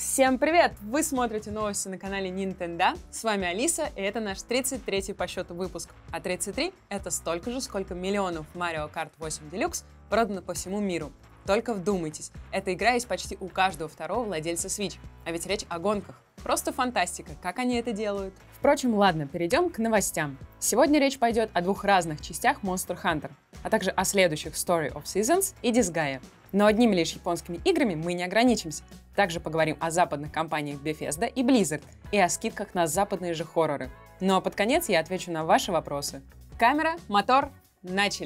Всем привет! Вы смотрите новости на канале Nintendo. С вами Алиса, и это наш 33-й по счету выпуск. А 33 — это столько же, сколько миллионов Mario Kart 8 Deluxe продано по всему миру. Только вдумайтесь, эта игра есть почти у каждого второго владельца Switch. А ведь речь о гонках. Просто фантастика, как они это делают. Впрочем, ладно, перейдем к новостям. Сегодня речь пойдет о двух разных частях Monster Hunter, а также о следующих Story of Seasons и Disgaea. Но одними лишь японскими играми мы не ограничимся. Также поговорим о западных компаниях Bethesda и Blizzard и о скидках на западные же хорроры. Ну а под конец я отвечу на ваши вопросы. Камера, мотор, начали!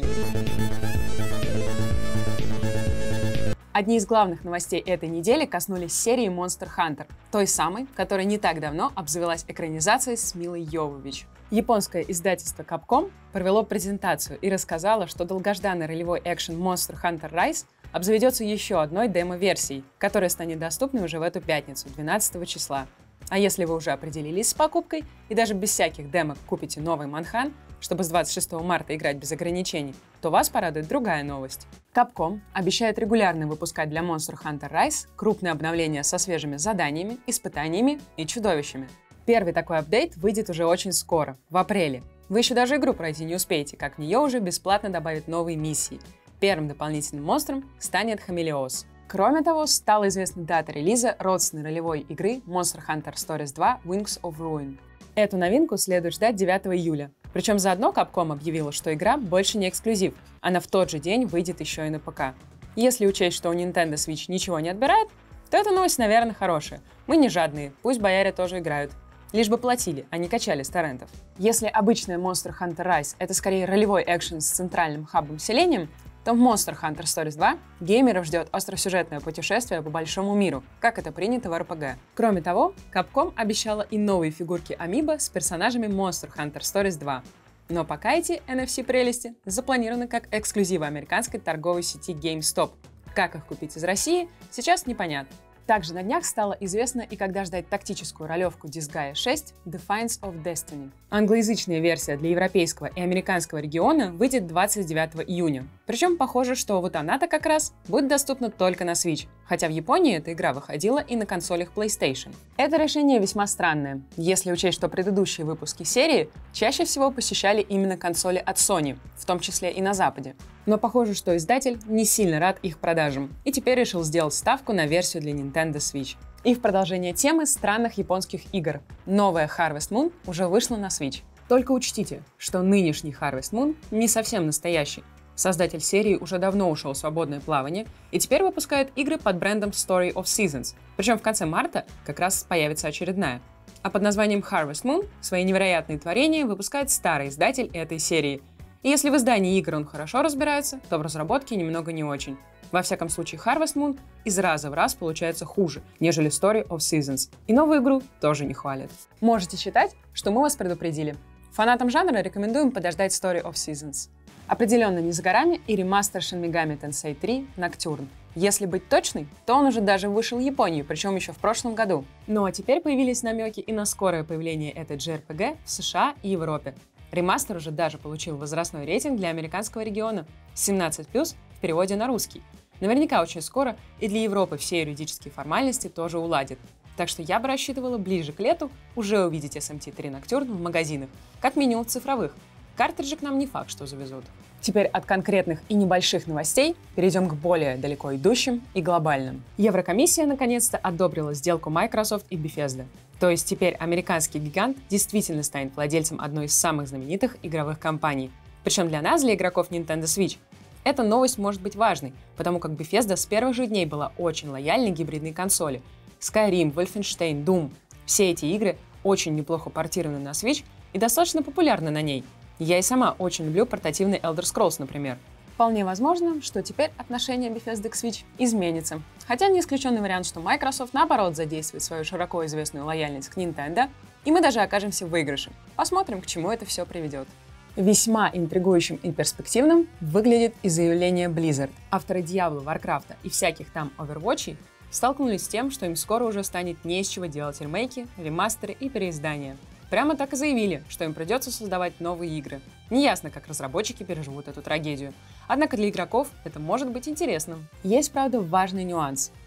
Одни из главных новостей этой недели коснулись серии Monster Hunter, той самой, которая не так давно обзавелась экранизацией с Милой Йовович. Японское издательство Capcom провело презентацию и рассказало, что долгожданный ролевой экшен Monster Hunter Rise обзаведется еще одной демо-версией, которая станет доступной уже в эту пятницу, 12 числа. А если вы уже определились с покупкой и даже без всяких демок купите новый Манхан, чтобы с 26 марта играть без ограничений, то вас порадует другая новость. Capcom обещает регулярно выпускать для Monster Hunter Rise крупные обновления со свежими заданиями, испытаниями и чудовищами. Первый такой апдейт выйдет уже очень скоро, в апреле. Вы еще даже игру пройти не успеете, как в нее уже бесплатно добавят новые миссии. Первым дополнительным монстром станет Хамелеос. Кроме того, стала известна дата релиза родственной ролевой игры Monster Hunter Stories 2 Wings of Ruin. Эту новинку следует ждать 9 июля. Причем заодно Capcom объявила, что игра больше не эксклюзив. Она в тот же день выйдет еще и на ПК. Если учесть, что у Nintendo Switch ничего не отбирает, то эта новость, наверное, хорошая. Мы не жадные, пусть бояре тоже играют. Лишь бы платили, а не качали с торрентов. Если обычная Monster Hunter Rise — это скорее ролевой экшен с центральным хабом-селением, то в Monster Hunter Stories 2 геймеров ждет остросюжетное путешествие по большому миру, как это принято в RPG. Кроме того, Capcom обещала и новые фигурки Amiibo с персонажами Monster Hunter Stories 2. Но пока эти NFC-прелести запланированы как эксклюзивы американской торговой сети GameStop. Как их купить из России, сейчас непонятно. Также на днях стало известно и когда ждать тактическую ролевку Disgaea 6 Defiance of Destiny. Англоязычная версия для европейского и американского региона выйдет 29 июня. Причем похоже, что вот она-то как раз будет доступна только на Switch, хотя в Японии эта игра выходила и на консолях PlayStation. Это решение весьма странное, если учесть, что предыдущие выпуски серии чаще всего посещали именно консоли от Sony, в том числе и на Западе. Но похоже, что издатель не сильно рад их продажам и теперь решил сделать ставку на версию для Nintendo Switch. И в продолжение темы странных японских игр. Новая Harvest Moon уже вышла на Switch. Только учтите, что нынешний Harvest Moon не совсем настоящий. Создатель серии уже давно ушел в свободное плавание и теперь выпускает игры под брендом Story of Seasons. Причем в конце марта как раз появится очередная. А под названием Harvest Moon свои невероятные творения выпускает старый издатель этой серии. И если в издании игр он хорошо разбирается, то в разработке немного не очень. Во всяком случае, Harvest Moon из раза в раз получается хуже, нежели Story of Seasons. И новую игру тоже не хвалят. Можете считать, что мы вас предупредили. Фанатам жанра рекомендуем подождать Story of Seasons. Определенно не за горами и ремастер Shin Megami Tensei 3 Nocturne. Если быть точной, то он уже даже вышел в Японию, причем еще в прошлом году. Ну а теперь появились намеки и на скорое появление этой JRPG в США и Европе. Ремастер уже даже получил возрастной рейтинг для американского региона 17+, в переводе на русский. Наверняка очень скоро и для Европы все юридические формальности тоже уладят. Так что я бы рассчитывала ближе к лету уже увидеть SMT3 Nocturne в магазинах, как минимум цифровых. Картриджи к нам не факт, что завезут. Теперь от конкретных и небольших новостей перейдем к более далеко идущим и глобальным. Еврокомиссия наконец-то одобрила сделку Microsoft и Bethesda. То есть теперь американский гигант действительно станет владельцем одной из самых знаменитых игровых компаний. Причем для нас, для игроков Nintendo Switch, эта новость может быть важной, потому как Bethesda с первых же дней была очень лояльной гибридной консоли. Skyrim, Wolfenstein, Doom — все эти игры очень неплохо портированы на Switch и достаточно популярны на ней. Я и сама очень люблю портативный Elder Scrolls, например. Вполне возможно, что теперь отношение Bethesda к Switch изменится. Хотя не исключенный вариант, что Microsoft наоборот задействует свою широко известную лояльность к Nintendo, и мы даже окажемся в выигрыше. Посмотрим, к чему это все приведет. Весьма интригующим и перспективным выглядит и заявление Blizzard. Авторы Diablo, Warcraft и всяких там Overwatch столкнулись с тем, что им скоро уже станет не из чего делать ремейки, ремастеры и переиздания. Прямо так и заявили, что им придется создавать новые игры. Неясно, как разработчики переживут эту трагедию. Однако для игроков это может быть интересным. Есть, правда, важный нюанс.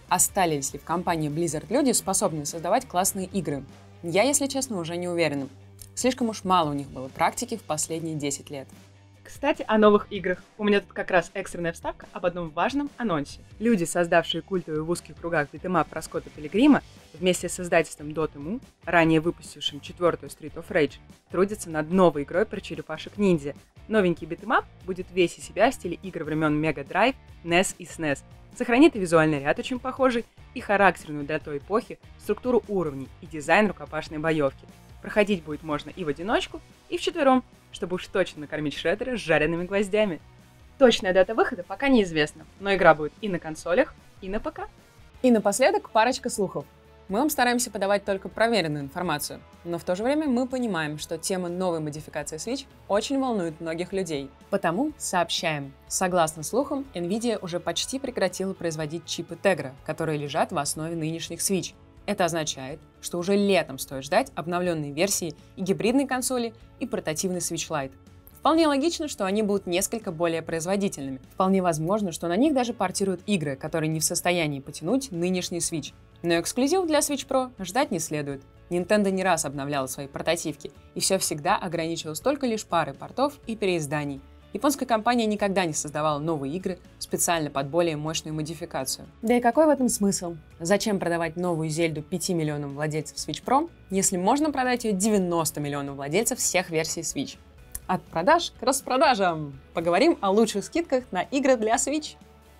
Остались ли в компании Blizzard люди, способные создавать классные игры? Я, если честно, уже не уверена. Слишком уж мало у них было практики в последние 10 лет. Кстати, о новых играх. У меня тут как раз экстренная вставка об одном важном анонсе. Люди, создавшие культовый в узких кругах битэмап про Скотта Пилигрима, вместе с издательством Dotemu, ранее выпустившим четвертую Street of Rage, трудятся над новой игрой про черепашек-ниндзя. Новенький битэмап будет весь из себя в стиле игр времен Mega Drive, NES и SNES. Сохранит и визуальный ряд очень похожий, и характерную для той эпохи структуру уровней и дизайн рукопашной боевки. Проходить будет можно и в одиночку, и вчетвером, чтобы уж точно накормить Шреддера с жареными гвоздями. Точная дата выхода пока неизвестна, но игра будет и на консолях, и на ПК. И напоследок парочка слухов. Мы вам стараемся подавать только проверенную информацию, но в то же время мы понимаем, что тема новой модификации Switch очень волнует многих людей. Потому сообщаем. Согласно слухам, Nvidia уже почти прекратила производить чипы Tegra, которые лежат в основе нынешних Switch. Это означает, что уже летом стоит ждать обновленной версии и гибридной консоли, и портативной Switch Lite. Вполне логично, что они будут несколько более производительными. Вполне возможно, что на них даже портируют игры, которые не в состоянии потянуть нынешний Switch. Но эксклюзив для Switch Pro ждать не следует. Nintendo не раз обновляла свои портативки, и все всегда ограничивалось только лишь парой портов и переизданий. Японская компания никогда не создавала новые игры специально под более мощную модификацию. Да и какой в этом смысл? Зачем продавать новую Зельду 5 миллионам владельцев Switch Pro, если можно продать ее 90 миллионов владельцев всех версий Switch? От продаж к распродажам! Поговорим о лучших скидках на игры для Switch.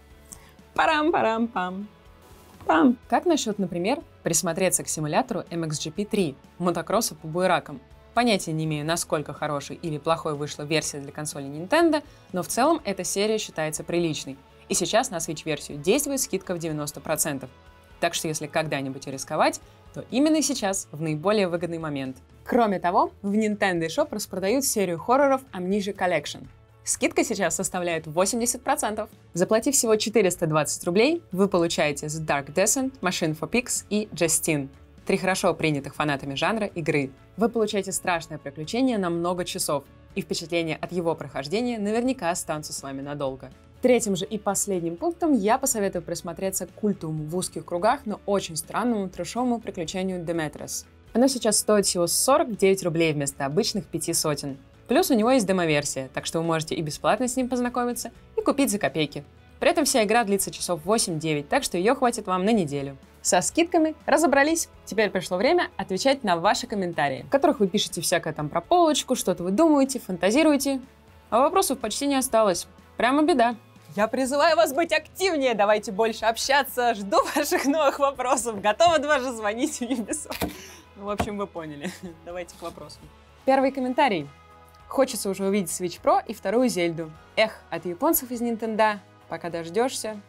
Парам-парам-пам. Пам. Как насчет, например, присмотреться к симулятору MXGP3 мотокросса по буеракам? Понятия не имею, насколько хорошей или плохой вышла версия для консоли Nintendo, но в целом эта серия считается приличной. И сейчас на Switch-версию действует скидка в 90%. Так что если когда-нибудь рисковать, то именно сейчас, в наиболее выгодный момент. Кроме того, в Nintendo Shop распродают серию хорроров Amnesia Collection. Скидка сейчас составляет 80%. Заплатив всего 420 рублей, вы получаете The Dark Descent, Machine for Pigs и Justine. 3 хорошо принятых фанатами жанра игры. Вы получаете страшное приключение на много часов, и впечатления от его прохождения наверняка останутся с вами надолго. Третьим же и последним пунктом я посоветую присмотреться к культовому в узких кругах, но очень странному трэшовому приключению Demetrius. Оно сейчас стоит всего 49 рублей вместо обычных 5 сотен. Плюс у него есть демо-версия, так что вы можете и бесплатно с ним познакомиться, и купить за копейки. При этом вся игра длится часов 8-9, так что ее хватит вам на неделю. Со скидками разобрались. Теперь пришло время отвечать на ваши комментарии, в которых вы пишете всякое там про полочку, что-то вы думаете, фантазируете. А вопросов почти не осталось. Прямо беда. Я призываю вас быть активнее, давайте больше общаться, жду ваших новых вопросов, готова даже звонить в Ubisoft. Ну, в общем, вы поняли. Давайте к вопросу. Первый комментарий. Хочется уже увидеть Switch Pro и вторую Зельду. Эх, от японцев из Nintendo, пока дождешься.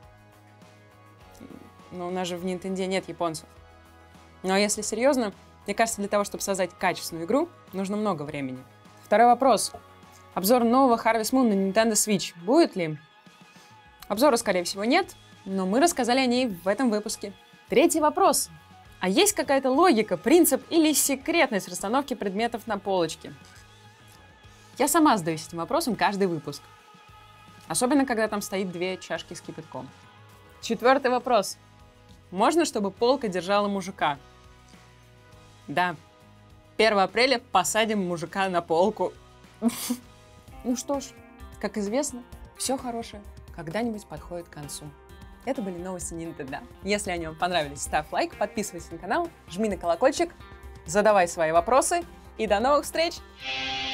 Но у нас же в Nintendo нет японцев. Но если серьезно, мне кажется, для того, чтобы создать качественную игру, нужно много времени. Второй вопрос. Обзор нового Harvest Moon на Nintendo Switch будет ли? Обзора, скорее всего, нет, но мы рассказали о ней в этом выпуске. Третий вопрос. А есть какая-то логика, принцип или секретность расстановки предметов на полочке? Я сама задаюсь этим вопросом каждый выпуск. Особенно, когда там стоит 2 чашки с кипятком. Четвертый вопрос. Можно, чтобы полка держала мужика? Да. 1 апреля посадим мужика на полку. Ну что ж, как известно, все хорошее когда-нибудь подходит к концу. Это были новости Nintendo. Если они вам понравились, ставь лайк, подписывайся на канал, жми на колокольчик, задавай свои вопросы и до новых встреч!